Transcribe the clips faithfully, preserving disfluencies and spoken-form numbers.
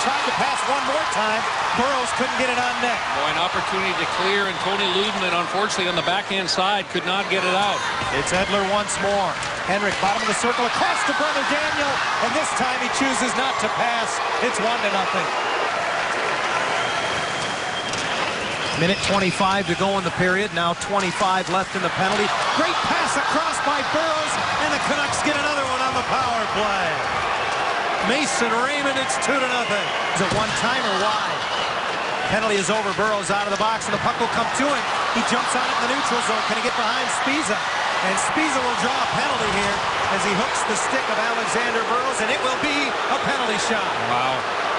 tried to pass one more time. Burroughs couldn't get it on net. Boy, an opportunity to clear, and Tony Ludman, unfortunately, on the backhand side, could not get it out. It's Edler once more. Henrik, bottom of the circle, across to Brother Daniel, and this time he chooses not to pass. It's one to nothing. Minute twenty-five to go in the period. Now twenty-five left in the penalty. Great pass across by Burroughs, and the Canucks get another one on the power play. Mason Raymond, it's two to nothing. It's a one-timer wide. Penalty is over. Burroughs out of the box, and the puck will come to him. He jumps on it in the neutral zone. Can he get behind Spiza? And Spiza will draw a penalty here as he hooks the stick of Alexander Burroughs, and it will be a penalty shot. Wow.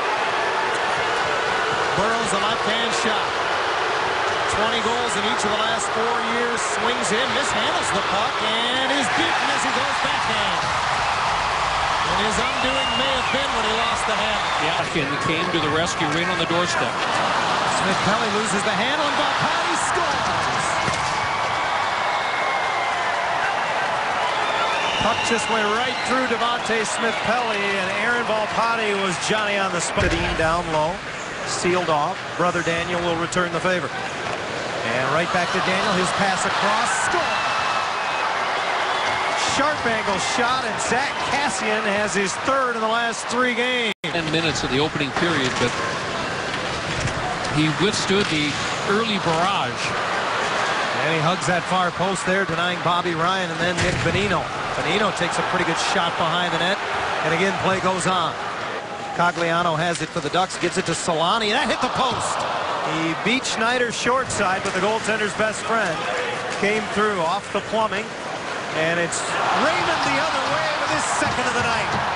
Burroughs, a left-hand shot. twenty goals in each of the last four years. Swings in, mishandles the puck, and is beaten as he goes backhand. And his undoing may have been when he lost the handle. Yeah, and he came to the rescue right on the doorstep. Smith-Pelly loses the handle, and Volpatti scores. Puck just went right through Devontae Smith-Pelly, and Aaron Volpatti was Johnny on the spot. Down low, sealed off. Brother Daniel will return the favor. And right back to Daniel, his pass across, score! Sharp angle shot, and Zach Kassian has his third in the last three games. Ten minutes of the opening period, but he withstood the early barrage. And he hugs that far post there, denying Bobby Ryan, and then Nick Bonino. Bonino takes a pretty good shot behind the net, and again, play goes on. Cogliano has it for the Ducks, gives it to Solani, and that hit the post. He beat Schneider short side, but the goaltender's best friend came through off the plumbing. And it's Raymond the other way with his second of the night.